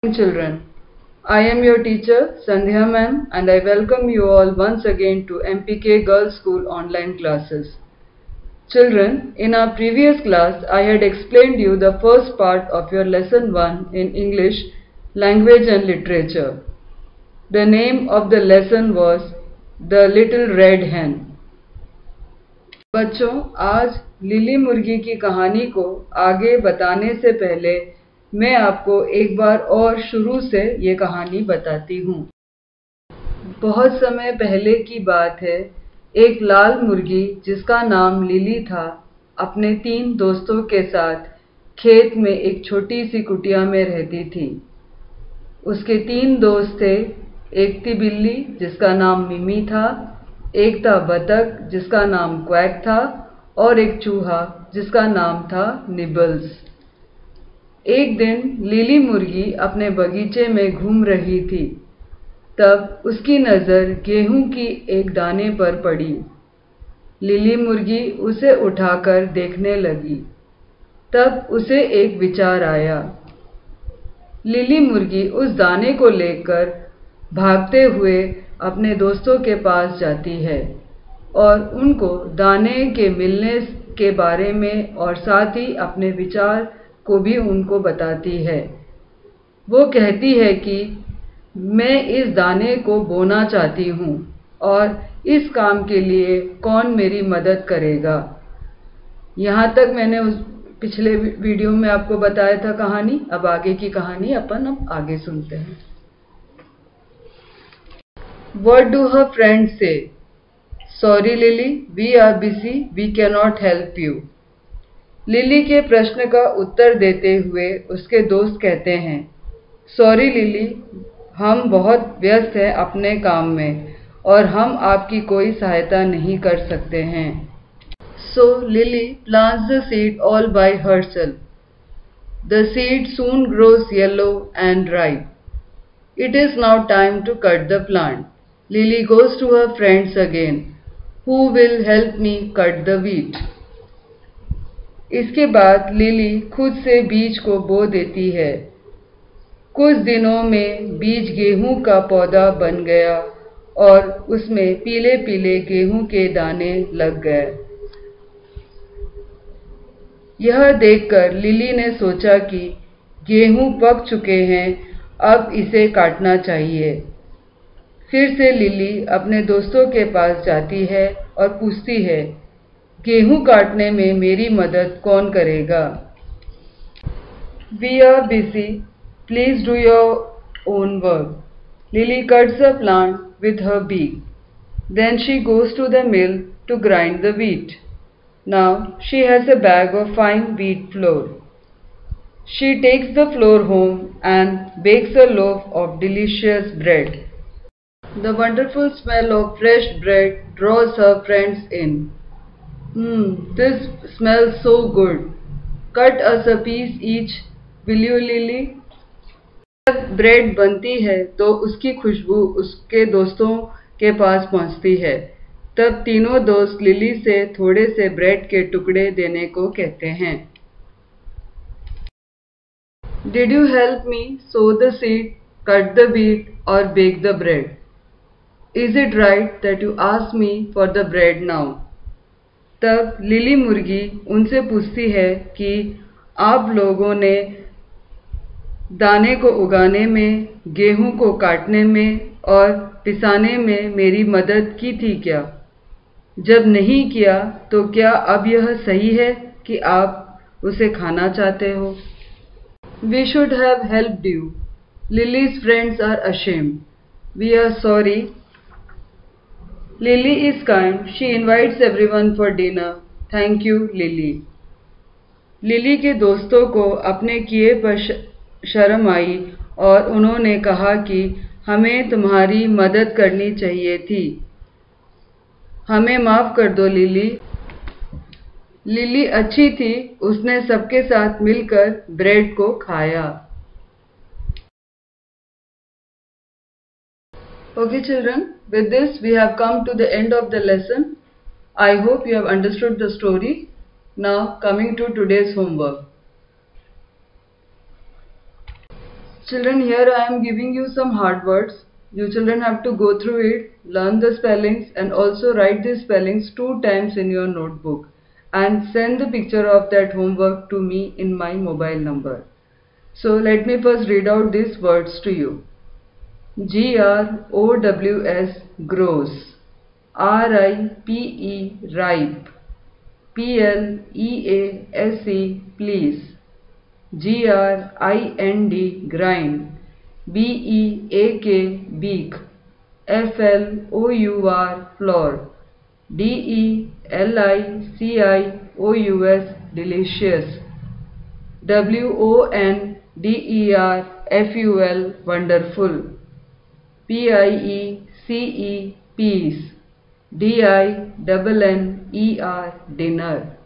Children, I am your teacher Sandhya ma'am and I welcome you all once again to MPK Girls School online classes. Children, in our previous class I had explained you the first part of your lesson 1 in English, Language and Literature. The name of the lesson was The Little Red Hen. बच्चों, आज lily मुर्गी की कहानी को आगे बताने से पहले मैं आपको एक बार और शुरू से ये कहानी बताती हूँ। बहुत समय पहले की बात है। एक लाल मुर्गी जिसका नाम लिली था, अपने 3 दोस्तों के साथ खेत में एक छोटी सी कुटिया में रहती थी। उसके 3 दोस्त थे। एक थी बिल्ली जिसका नाम मिमी था, एक था बतख जिसका नाम क्वैक था और एक चूहा जिसका नाम था निबल्स। एक दिन लिली मुर्गी अपने बगीचे में घूम रही थी। तब उसकी नज़र गेहूं की एक दाने पर पड़ी। लिली मुर्गी उसे उठाकर देखने लगी। तब उसे एक विचार आया। लिली मुर्गी उस दाने को लेकर भागते हुए अपने दोस्तों के पास जाती है और उनको दाने के मिलने के बारे में और साथ ही अपने विचार को भी उनको बताती है। वो कहती है कि मैं इस दाने को बोना चाहती हूँ और इस काम के लिए कौन मेरी मदद करेगा। यहाँ तक मैंने उस पिछले वीडियो में आपको बताया था कहानी। अब आगे की कहानी अब आगे सुनते हैं। What do her friends say? Sorry Lily, we are busy, we cannot help you. Lily के प्रश्न का उत्तर देते हुए उसके दोस्त कहते हैं, सॉरी लिली, हम बहुत व्यस्त हैं अपने काम में और हम आपकी कोई सहायता नहीं कर सकते हैं। So Lily plants the seed all by herself. The seed soon grows yellow and ripe. It is now time to cut the plant. Lily goes to her friends again. Who will help me cut the wheat? इसके बाद lily खुद से बीज को बो देती है। कुछ दिनों में बीज गेहूं का पौधा बन गया और उसमें पीले पीले गेहूं के दाने लग गए। यह देखकर लिली ने सोचा कि गेहूं पक चुके हैं, अब इसे काटना चाहिए। फिर से लिली अपने दोस्तों के पास जाती है और पूछती है, गेहूं काटने में मेरी मदद कौन करेगा? We are busy, please do your own work. Lily cuts the plant with her beak. Then she goes to the mill to grind the wheat. Now she has a bag of fine wheat flour. She takes the flour home and bakes a loaf of delicious bread. The wonderful smell of fresh bread draws her friends in. This smells so good. Cut us a piece each, will you, Lily? जब bread बनती है तो उसकी खुशबू उसके दोस्तों के पास पहुंचती है। तब तीनों दोस्त लिली से थोड़े से ब्रेड के टुकड़े देने को कहते हैं। Did you help me sow the seed, cut the wheat or bake the bread? Is it right that you ask me for the bread now? तब लिली मुर्गी उनसे पूछती है कि आप लोगों ने दाने को उगाने में, गेहूं को काटने में और पिसाने में मेरी मदद की थी क्या? जब नहीं किया तो क्या अब यह सही है कि आप उसे खाना चाहते हो? We should have helped you. Lily's friends are ashamed. We are sorry. Lily is kind. She invites everyone for dinner. Thank you, Lily. Lily के दोस्तों को अपने किए पर शर्म आई और उन्होंने कहा कि हमें तुम्हारी मदद करनी चाहिए थी। हमें माफ़ कर दो लिली। लिली अच्छी थी, उसने सबके साथ मिलकर ब्रेड को खाया। Okay children, with this we have come to the end of the lesson. I hope you have understood the story. Now coming to today's homework. Children, here I am giving you some hard words. You children have to go through it, learn the spellings and also write the spellings 2 times in your notebook and send the picture of that homework to me in my mobile number. So let me first read out these words to you. GROWS, grows. RIPE, ripe. PLEASE, please. GRIND, grind. BEAK, beak. FLOUR, floor. DELICIOUS, delicious. WONDERFUL, wonderful. PIECE, peace. DINNER, dinner.